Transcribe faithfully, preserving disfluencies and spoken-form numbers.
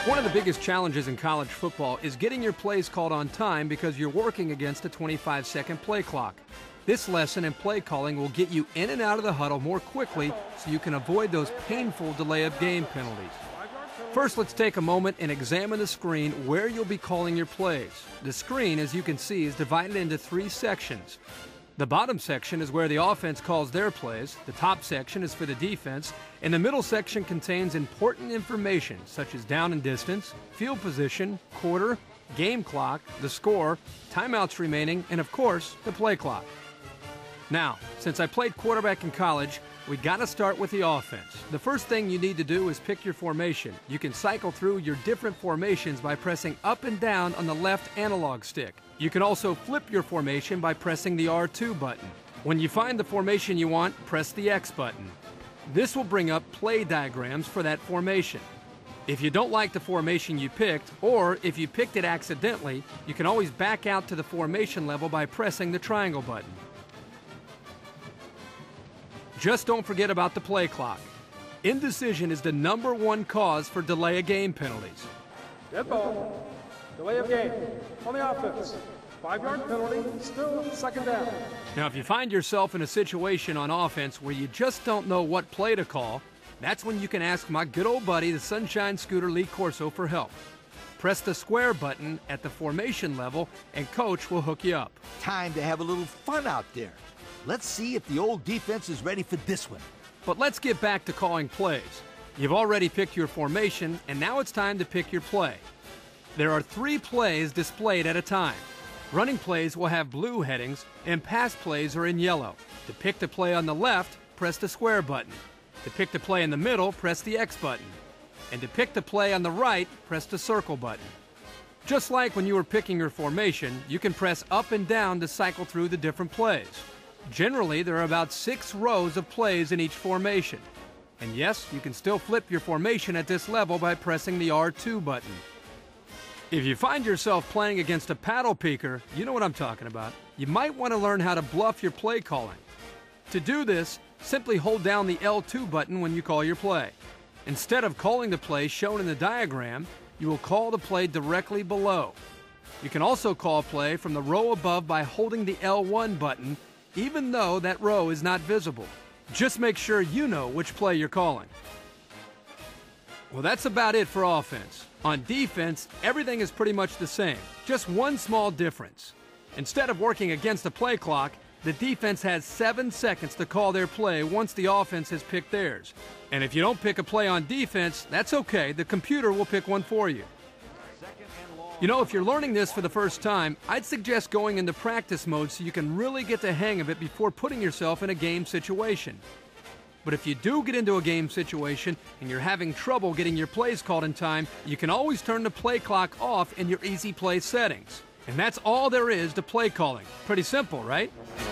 One of the biggest challenges in college football is getting your plays called on time because you're working against a twenty-five second play clock. This lesson in play calling will get you in and out of the huddle more quickly so you can avoid those painful delay of game penalties. First, let's take a moment and examine the screen where you'll be calling your plays. The screen, as you can see, is divided into three sections. The bottom section is where the offense calls their plays, the top section is for the defense, and the middle section contains important information such as down and distance, field position, quarter, game clock, the score, timeouts remaining, and of course, the play clock. Now, since I played quarterback in college, we gotta start with the offense. The first thing you need to do is pick your formation. You can cycle through your different formations by pressing up and down on the left analog stick. You can also flip your formation by pressing the R two button. When you find the formation you want, press the X button. This will bring up play diagrams for that formation. If you don't like the formation you picked, or if you picked it accidentally, you can always back out to the formation level by pressing the triangle button. Just don't forget about the play clock. Indecision is the number one cause for delay of game penalties. Dead ball. Delay of game. On the offense. Five-yard penalty. Still second down. Now, if you find yourself in a situation on offense where you just don't know what play to call, that's when you can ask my good old buddy, the Sunshine Scooter Lee Corso, for help. Press the square button at the formation level, and Coach will hook you up. Time to have a little fun out there. Let's see if the old defense is ready for this one. But let's get back to calling plays. You've already picked your formation, and now it's time to pick your play. There are three plays displayed at a time. Running plays will have blue headings, and pass plays are in yellow. To pick the play on the left, press the square button. To pick the play in the middle, press the X button. And to pick the play on the right, press the circle button. Just like when you were picking your formation, you can press up and down to cycle through the different plays. Generally, there are about six rows of plays in each formation. And yes, you can still flip your formation at this level by pressing the R two button. If you find yourself playing against a paddle peaker, you know what I'm talking about. You might want to learn how to bluff your play calling. To do this, simply hold down the L two button when you call your play. Instead of calling the play shown in the diagram, you will call the play directly below. You can also call a play from the row above by holding the L one button, even though that row is not visible. Just make sure you know which play you're calling. Well, that's about it for offense. On defense, everything is pretty much the same, just one small difference. Instead of working against the play clock, the defense has seven seconds to call their play once the offense has picked theirs. And if you don't pick a play on defense, that's okay, the computer will pick one for you. You know, if you're learning this for the first time, I'd suggest going into practice mode so you can really get the hang of it before putting yourself in a game situation. But if you do get into a game situation and you're having trouble getting your plays called in time, you can always turn the play clock off in your easy play settings. And that's all there is to play calling. Pretty simple, right?